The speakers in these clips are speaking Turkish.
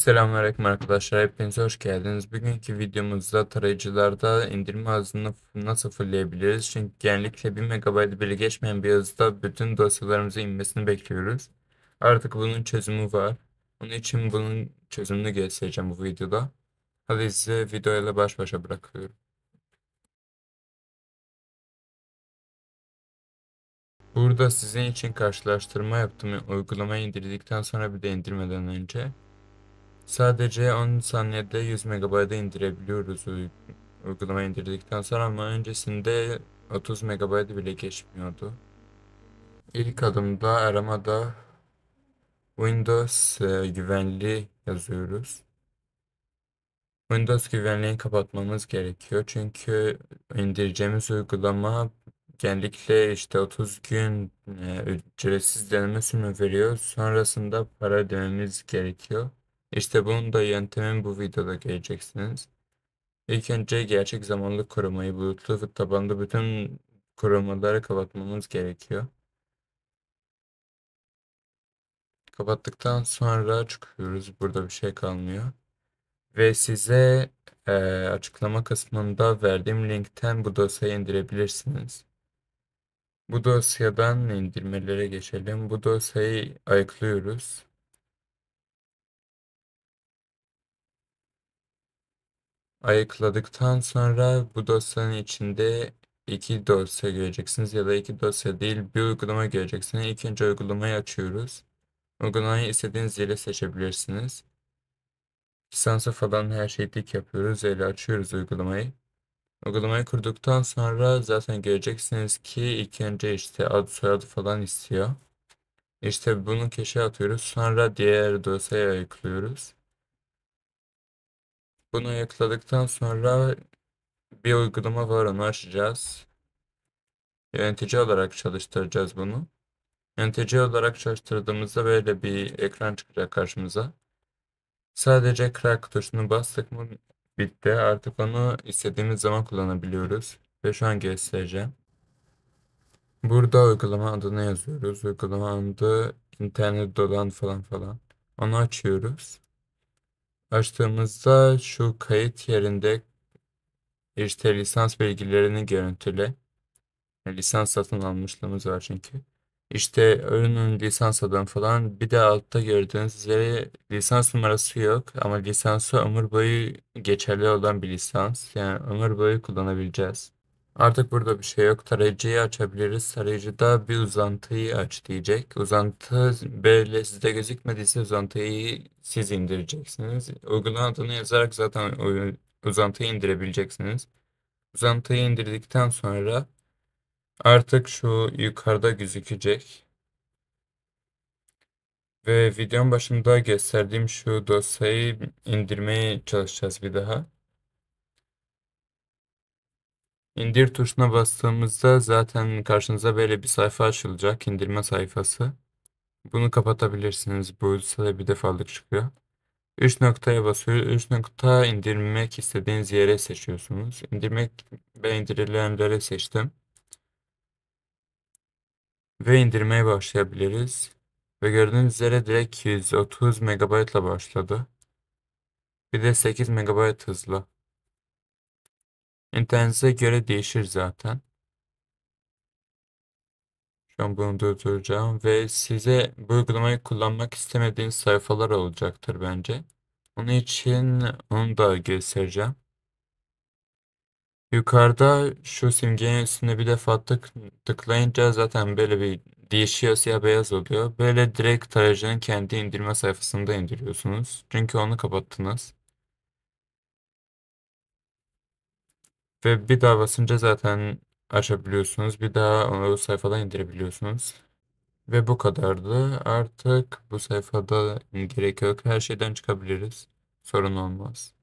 Selamünaleyküm arkadaşlar. Hepiniz hoş geldiniz. Bugünkü videomuzda tarayıcılarda indirme hızını nasıl fullleyebiliriz? Çünkü genellikle 1 MB bile geçmeyen bir hızda bütün dosyalarımızın inmesini bekliyoruz. Artık bunun çözümü var. Onun için bunun çözümünü göstereceğim bu videoda. Hadi size videoyla baş başa bırakıyorum. Burada sizin için karşılaştırma yaptım. Uygulamayı indirdikten sonra bir de indirmeden önce. Sadece 10 saniyede 100 MB'ı indirebiliyoruz uygulamayı indirdikten sonra ama öncesinde 30 MB bile geçmiyordu. İlk adımda aramada Windows güvenliği yazıyoruz. Windows güvenliğini kapatmamız gerekiyor çünkü indireceğimiz uygulama genellikle işte 30 gün ücretsiz deneme sürümü veriyor. Sonrasında para ödememiz gerekiyor. İşte bunun da yöntemin bu videoda göreceksiniz. İlk önce gerçek zamanlı korumayı, Bluetooth tabanlı bütün korumaları kapatmamız gerekiyor. Kapattıktan sonra çıkıyoruz. Burada bir şey kalmıyor. Ve size açıklama kısmında verdiğim linkten bu dosyayı indirebilirsiniz. Bu dosyadan indirmelere geçelim. Bu dosyayı ayıklıyoruz. Ayıkladıktan sonra bu dosyanın içinde iki dosya göreceksiniz ya da iki dosya değil bir uygulama göreceksiniz. İlk önce uygulamayı açıyoruz. Uygulamayı istediğiniz yere seçebilirsiniz. Lisansı falan her şeyi tek yapıyoruz. Öyle açıyoruz uygulamayı. Uygulamayı kurduktan sonra zaten göreceksiniz ki ilk önce işte ad soyadı falan istiyor. İşte bunu keşe atıyoruz. Sonra diğer dosyaya ayıklıyoruz. Bunu ayıkladıktan sonra bir uygulama var, onu açacağız. Yönetici olarak çalıştıracağız bunu. Yönetici olarak çalıştırdığımızda böyle bir ekran çıkacak karşımıza. Sadece crack tuşunu bastık mı bitti. Artık onu istediğimiz zaman kullanabiliyoruz. Ve şu an göstereceğim. Burada uygulama adını yazıyoruz. Uygulama adı internet dolan falan falan. Onu açıyoruz. Açtığımızda şu kayıt yerinde işte lisans bilgilerini görüntüle. Lisans satın almışlığımız var çünkü. İşte ürünün lisans adı falan. Bir de altta gördüğünüz üzere lisans numarası yok. Ama lisansı ömür boyu geçerli olan bir lisans. Yani ömür boyu kullanabileceğiz. Artık burada bir şey yok. Tarayıcıyı açabiliriz. Tarayıcıda bir uzantıyı aç diyecek. Uzantı böyle sizde gözükmediyse uzantıyı siz indireceksiniz. Uygulama adını yazarak zaten uzantıyı indirebileceksiniz. Uzantıyı indirdikten sonra artık şu yukarıda gözükecek. Ve videonun başında gösterdiğim şu dosyayı indirmeye çalışacağız bir daha. İndir tuşuna bastığımızda zaten karşınıza böyle bir sayfa açılacak. İndirme sayfası. Bunu kapatabilirsiniz. Bu sadece bir defalık çıkıyor. 3 noktaya basıyoruz. 3 nokta indirmek istediğiniz yere seçiyorsunuz. İndirmek ve indirilenleri seçtim. Ve indirmeye başlayabiliriz. Ve gördüğünüz üzere direkt 130 MB ile başladı. Bir de 8 MB hızlı. İnternetinize göre değişir zaten. Şu an bunu durduracağım ve size bu uygulamayı kullanmak istemediğiniz sayfalar olacaktır bence. Onun için onu da göstereceğim. Yukarıda şu simgenin üstüne bir defa tıklayınca zaten böyle bir değişiyor, siyah beyaz oluyor. Böyle direkt tarayıcının kendi indirme sayfasında indiriyorsunuz. Çünkü onu kapattınız. Ve bir daha basınca zaten açabiliyorsunuz. Bir daha onu sayfadan indirebiliyorsunuz. Ve bu kadardı. Artık bu sayfada gerek yok. Her şeyden çıkabiliriz. Sorun olmaz.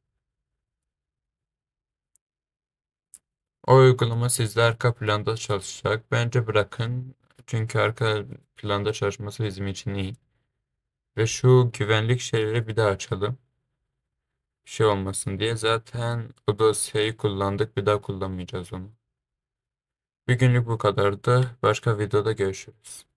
O uygulama sizde arka planda çalışacak. Bence bırakın. Çünkü arka planda çalışması bizim için iyi. Ve şu güvenlik şeyleri bir daha açalım. Bir şey olmasın diye. Zaten o dosyayı kullandık. Bir daha kullanmayacağız onu. Bugünlük bu kadardı. Başka videoda görüşürüz.